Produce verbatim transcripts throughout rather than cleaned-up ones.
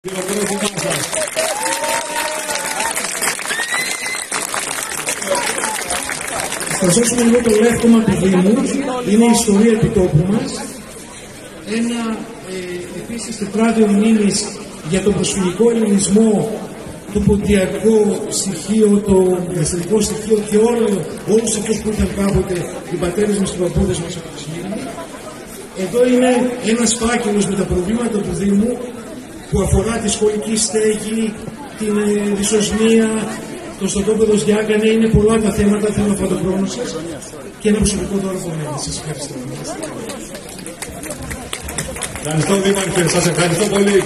Θα σώσουμε λίγο το λεύκομα του Δήμου, είναι η ιστορία επιτόπου μας. Ένα ε, επίσης τετράδιο μνήμης για τον προσφυγικό ελληνισμό, το ποντιακό στοιχείο, το αστυνομικό στοιχείο και όλο, όλους αυτούς που ήταν κάποτε οι πατέρες μας και οι παππούδες μας από τη Σμύρνη. Εδώ είναι ένας φάκελος με τα προβλήματα του Δήμου που αφορά τη σχολική στέγη, την ε, δυσοσμία, το στρατόπεδο Διάκανε. Είναι πολλά τα θέματα, θέλω να φάω τον χρόνο σας και ένα προσωπικό δώρο από μένα. Σας ευχαριστώ. Ευχαριστώ Δήμαρχε, σας ευχαριστώ πολύ.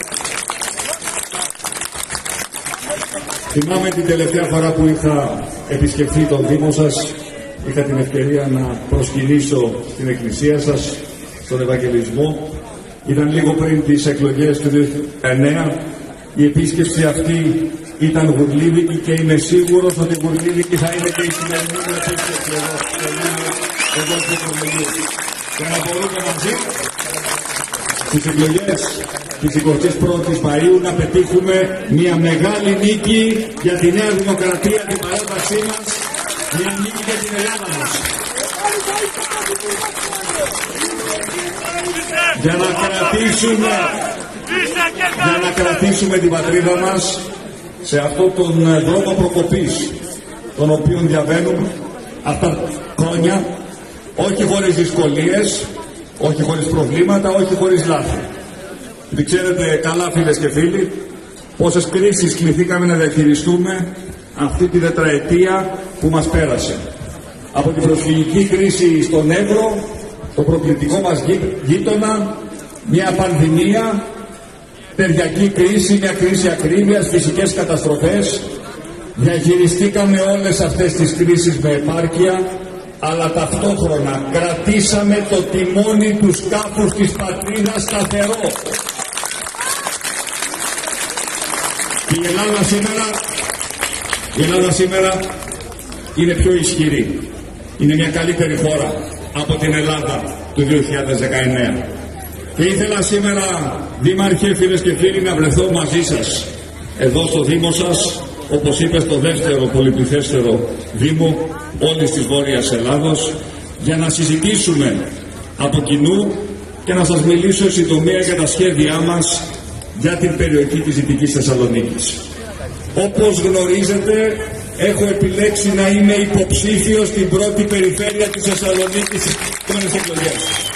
Θυμάμαι την τελευταία φορά που είχα επισκεφθεί τον Δήμο σας, είχα την ευκαιρία να προσκυνήσω στην εκκλησία σας, στον Ευαγγελισμό. Ήταν λίγο πριν τις εκλογές του δύο χιλιάδες εννέα. Η επίσκεψη αυτή ήταν γουρλίδικη και είμαι σίγουρος ότι γουρλίδικη θα είναι και η σημερινή επίσκεψη εδώ, εδώ στο Προμελίου. Και να μπορούμε μαζί στις εκλογές της εικοστής πρώτης Μαΐου να πετύχουμε μια μεγάλη νίκη για τη Νέα Δημοκρατία, την παράταξή μας, μια νίκη για την Ελλάδα μας. Για να κρατήσουμε, για να κρατήσουμε την πατρίδα μας σε αυτόν τον δρόμο προκοπής τον οποίο διαβαίνουμε αυτά τα χρόνια, όχι χωρίς δυσκολίες, όχι χωρίς προβλήματα, όχι χωρίς λάθη. Δεν ξέρετε καλά, φίλες και φίλοι, πόσες κρίσεις κληθήκαμε να διαχειριστούμε αυτή τη τετραετία που μας πέρασε. Από την προσφυγική κρίση στον Εύρο, το προκλητικό μας γείτονα, μια πανδημία, τεριακή κρίση, μια κρίση ακρίβειας, φυσικές καταστροφές. Διαχειριστήκαμε όλες αυτές τις κρίσεις με επάρκεια, αλλά ταυτόχρονα κρατήσαμε το τιμόνι του σκάφους της πατρίδας σταθερό. Η Ελλάδα σήμερα, η Ελλάδα σήμερα είναι πιο ισχυρή. Είναι μια καλύτερη χώρα από την Ελλάδα του δύο χιλιάδες δεκαεννέα. Και ήθελα σήμερα, Δήμαρχε, φίλες και φίλοι, να βρεθώ μαζί σας εδώ στο Δήμο σας, όπως είπε, στο δεύτερο πολυπληθέστερο Δήμο όλης της Βόρειας Ελλάδος, για να συζητήσουμε από κοινού και να σας μιλήσω συντομία για τα σχέδιά μας για την περιοχή της Δυτικής Θεσσαλονίκης. Όπως γνωρίζετε, έχω επιλέξει να είμαι υποψήφιος στην πρώτη περιφέρεια της Θεσσαλονίκης στις εκλογές.